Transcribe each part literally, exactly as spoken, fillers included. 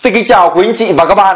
Xin kính chào quý anh chị và các bạn.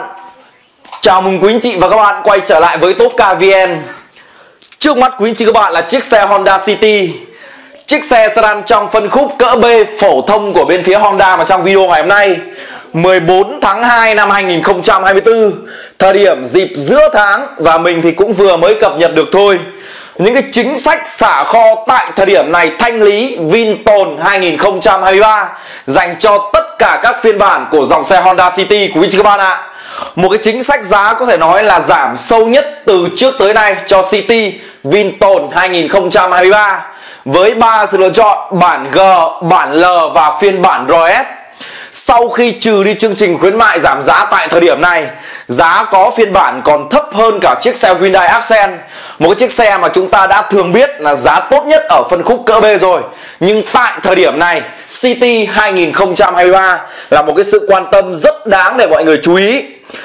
Chào mừng quý anh chị và các bạn quay trở lại với Top Car vê en. Trước mắt quý anh chị các bạn là chiếc xe Honda City, chiếc xe sedan trong phân khúc cỡ B phổ thông của bên phía Honda. Mà trong video ngày hôm nay mười bốn tháng hai năm hai nghìn không trăm hai mươi tư, thời điểm dịp giữa tháng, và mình thì cũng vừa mới cập nhật được thôi, những cái chính sách xả kho tại thời điểm này thanh lý Vinton hai nghìn không trăm hai mươi ba dành cho tất cả các phiên bản của dòng xe Honda City quý chị các bạn ạ. Một cái chính sách giá có thể nói là giảm sâu nhất từ trước tới nay cho City Vinton hai nghìn không trăm hai mươi ba, với ba sự lựa chọn: bản G, bản L và phiên bản rờ ét. Sau khi trừ đi chương trình khuyến mại giảm giá tại thời điểm này, giá có phiên bản còn thấp hơn cả chiếc xe Hyundai Accent, một cái chiếc xe mà chúng ta đã thường biết là giá tốt nhất ở phân khúc cỡ B rồi. Nhưng tại thời điểm này, City hai nghìn không trăm hai mươi ba là một cái sự quan tâm rất đáng để mọi người chú ý.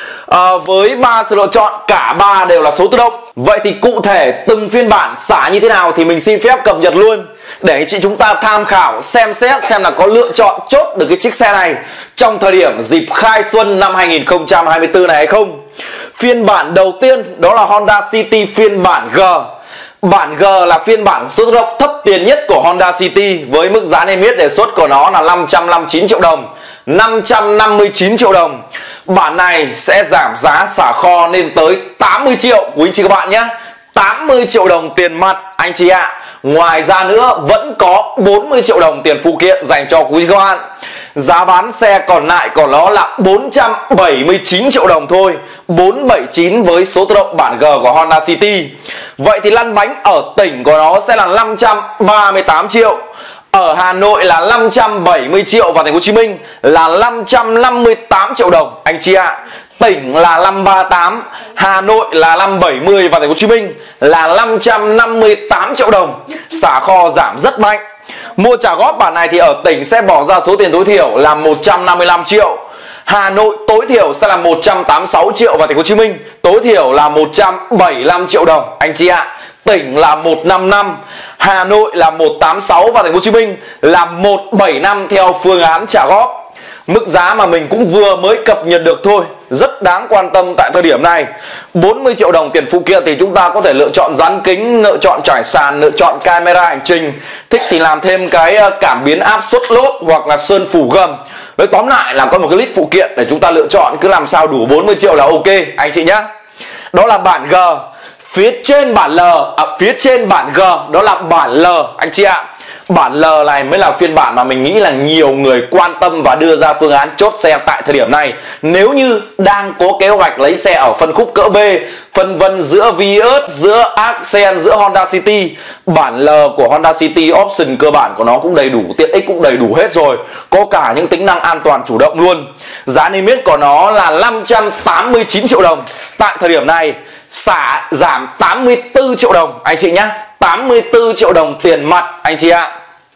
À, với ba sự lựa chọn, cả ba đều là số tự động. Vậy thì cụ thể từng phiên bản xả như thế nào thì mình xin phép cập nhật luôn, để anh chị chúng ta tham khảo xem xét xem là có lựa chọn chốt được cái chiếc xe này trong thời điểm dịp khai xuân năm hai nghìn không trăm hai mươi tư này hay không. Phiên bản đầu tiên đó là Honda City phiên bản G. Bản G là phiên bản số tự động thấp tiền nhất của Honda City, với mức giá niêm yết đề xuất của nó là năm trăm năm mươi chín triệu đồng, năm trăm năm mươi chín triệu đồng. Bản này sẽ giảm giá xả kho lên tới tám mươi triệu quý anh chị các bạn nhé. tám mươi triệu đồng tiền mặt anh chị ạ. Ngoài ra nữa vẫn có bốn mươi triệu đồng tiền phụ kiện dành cho quý các bạn. Giá bán xe còn lại của nó là bốn trăm bảy mươi chín triệu đồng thôi, bốn trăm bảy mươi chín với số tự động bản G của Honda City. Vậy thì lăn bánh ở tỉnh của nó sẽ là năm trăm ba mươi tám triệu, ở Hà Nội là năm trăm bảy mươi triệu và thành phố Hồ Chí Minh là năm trăm năm mươi tám triệu đồng anh chị ạ. Tỉnh là năm trăm ba mươi tám, Hà Nội là năm trăm bảy mươi và thành phố Hồ Chí Minh là năm trăm năm mươi tám triệu đồng. Xả kho giảm rất mạnh. Mua trả góp bản này thì ở tỉnh sẽ bỏ ra số tiền tối thiểu là một trăm năm mươi lăm triệu. Hà Nội tối thiểu sẽ là một trăm tám mươi sáu triệu và thành phố Hồ Chí Minh tối thiểu là một trăm bảy mươi lăm triệu đồng anh chị ạ. Tỉnh là một trăm năm mươi lăm, Hà Nội là một trăm tám mươi sáu và thành phố Hồ Chí Minh là một trăm bảy mươi lăm theo phương án trả góp. Mức giá mà mình cũng vừa mới cập nhật được thôi, rất đáng quan tâm tại thời điểm này. bốn mươi triệu đồng tiền phụ kiện thì chúng ta có thể lựa chọn dán kính, lựa chọn trải sàn, lựa chọn camera hành trình. Thích thì làm thêm cái cảm biến áp suất lốp hoặc là sơn phủ gầm. Nói tóm lại là có một cái list phụ kiện để chúng ta lựa chọn, cứ làm sao đủ bốn mươi triệu là ok anh chị nhé. Đó là bản G. Phía trên bản L, à, phía trên bản G đó là bản L anh chị ạ. Bản L này mới là phiên bản mà mình nghĩ là nhiều người quan tâm và đưa ra phương án chốt xe tại thời điểm này. Nếu như đang có kế hoạch lấy xe ở phân khúc cỡ B, phân vân giữa Vios, giữa Accent, giữa Honda City, bản L của Honda City option cơ bản của nó cũng đầy đủ, tiện ích cũng đầy đủ hết rồi, có cả những tính năng an toàn chủ động luôn. Giá niêm yết của nó là năm trăm tám mươi chín triệu đồng. Tại thời điểm này xả giảm tám mươi tư triệu đồng anh chị nhé, tám mươi tư triệu đồng tiền mặt anh chị ạ.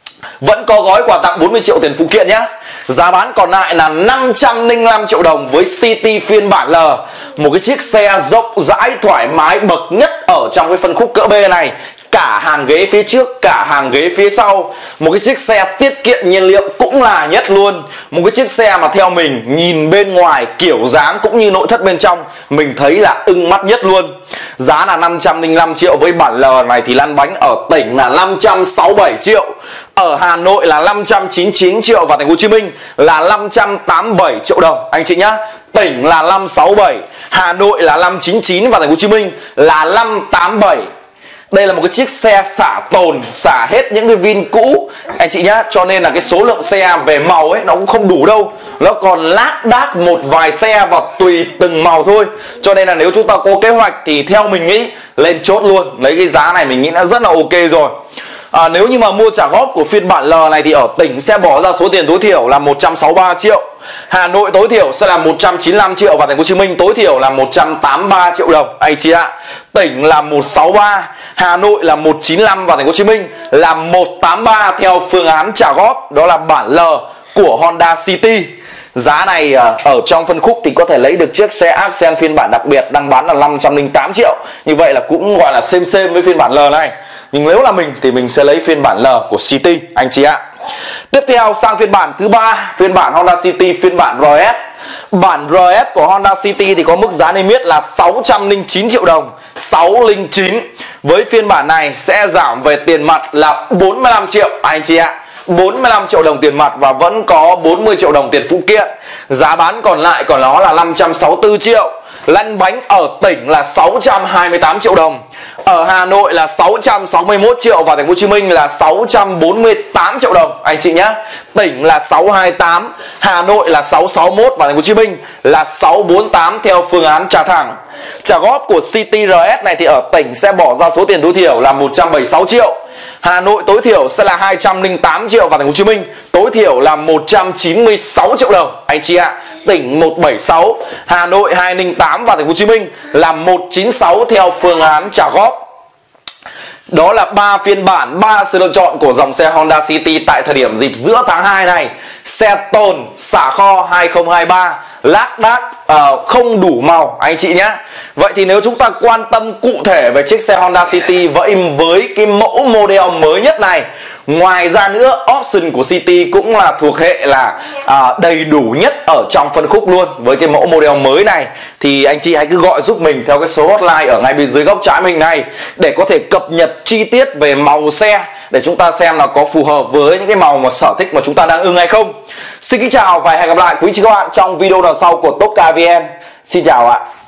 Vẫn có gói quà tặng bốn mươi triệu tiền phụ kiện nhé. Giá bán còn lại là năm trăm lẻ năm triệu đồng với City phiên bản L. Một cái chiếc xe rộng rãi thoải mái bậc nhất ở trong cái phân khúc cỡ B này. Cả hàng ghế phía trước, cả hàng ghế phía sau. Một cái chiếc xe tiết kiệm nhiên liệu cũng là nhất luôn. Một cái chiếc xe mà theo mình nhìn bên ngoài kiểu dáng cũng như nội thất bên trong mình thấy là ưng mắt nhất luôn. Giá là năm trăm lẻ năm triệu với bản L này thì lăn bánh ở tỉnh là năm trăm sáu mươi bảy triệu. Ở Hà Nội là năm trăm chín mươi chín triệu và thành phố Hồ Chí Minh là năm trăm tám mươi bảy triệu đồng anh chị nhá. Tỉnh là năm trăm sáu mươi bảy, Hà Nội là năm trăm chín mươi chín và thành phố Hồ Chí Minh là năm trăm tám mươi bảy. Đây là một cái chiếc xe xả tồn, xả hết những cái vin cũ anh chị nhá, cho nên là cái số lượng xe về màu ấy nó cũng không đủ đâu. Nó còn lác đác một vài xe và tùy từng màu thôi. Cho nên là nếu chúng ta có kế hoạch thì theo mình nghĩ lên chốt luôn. Lấy cái giá này mình nghĩ đã rất là ok rồi. À, nếu như mà mua trả góp của phiên bản L này thì ở tỉnh sẽ bỏ ra số tiền tối thiểu là một trăm sáu mươi ba triệu. Hà Nội tối thiểu sẽ là một trăm chín mươi lăm triệu và thành phố Hồ Chí Minh tối thiểu là một trăm tám mươi ba triệu đồng anh chị ạ. Tỉnh là một trăm sáu mươi ba, Hà Nội là một trăm chín mươi lăm và thành phố Hồ Chí Minh là một trăm tám mươi ba theo phương án trả góp, đó là bản L của Honda City. Giá này ở trong phân khúc thì có thể lấy được chiếc xe Accent phiên bản đặc biệt đang bán là năm trăm lẻ tám triệu. Như vậy là cũng gọi là xem xem với phiên bản L này. Nhưng nếu là mình thì mình sẽ lấy phiên bản L của City anh chị ạ. Tiếp theo sang phiên bản thứ ba, phiên bản Honda City phiên bản rờ ét. Bản rờ ét của Honda City thì có mức giá niêm yết là sáu trăm lẻ chín triệu đồng, sáu trăm lẻ chín. Với phiên bản này sẽ giảm về tiền mặt là bốn mươi lăm triệu anh chị ạ. bốn mươi lăm triệu đồng tiền mặt và vẫn có bốn mươi triệu đồng tiền phụ kiện. Giá bán còn lại của nó là năm trăm sáu mươi tư triệu. Lăn bánh ở tỉnh là sáu trăm hai mươi tám triệu đồng. Ở Hà Nội là sáu trăm sáu mươi mốt triệu và thành phố Hồ Chí Minh là sáu trăm bốn mươi tám triệu đồng anh chị nhé. Tỉnh là sáu trăm hai mươi tám, Hà Nội là sáu trăm sáu mươi mốt và thành phố Hồ Chí Minh là sáu trăm bốn mươi tám theo phương án trả thẳng. Trả góp của City rờ ét này thì ở tỉnh sẽ bỏ ra số tiền tối thiểu là một trăm bảy mươi sáu triệu. Hà Nội tối thiểu sẽ là hai trăm lẻ tám triệu và thành phố Hồ Chí Minh tối thiểu là một trăm chín mươi sáu triệu đồng anh chị ạ. Tỉnh một trăm bảy mươi sáu, Hà Nội hai trăm lẻ tám và thành phố Hồ Chí Minh là một trăm chín mươi sáu theo phương án trả góp. Đó là ba phiên bản, ba sự lựa chọn của dòng xe Honda City tại thời điểm dịp giữa tháng hai này. Xe tồn xả kho hai không hai ba, lác đác uh, không đủ màu anh chị nhé. Vậy thì nếu chúng ta quan tâm cụ thể về chiếc xe Honda City vậy với cái mẫu model mới nhất này, ngoài ra nữa option của City cũng là thuộc hệ là uh, đầy đủ nhất ở trong phân khúc luôn. Với cái mẫu model mới này thì anh chị hãy cứ gọi giúp mình theo cái số hotline ở ngay bên dưới góc trái mình này để có thể cập nhật chi tiết về màu xe, để chúng ta xem là có phù hợp với những cái màu mà sở thích mà chúng ta đang ưng hay không. Xin kính chào và hẹn gặp lại quý chị các bạn trong video lần sau của Top Car vê en. Xin chào ạ.